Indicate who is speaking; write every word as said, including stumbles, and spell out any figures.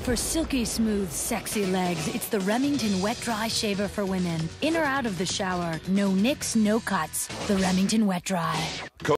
Speaker 1: For silky smooth, sexy legs, it's the Remington Wet Dry Shaver for women. In or out of the shower, no nicks, no cuts. The Remington Wet Dry.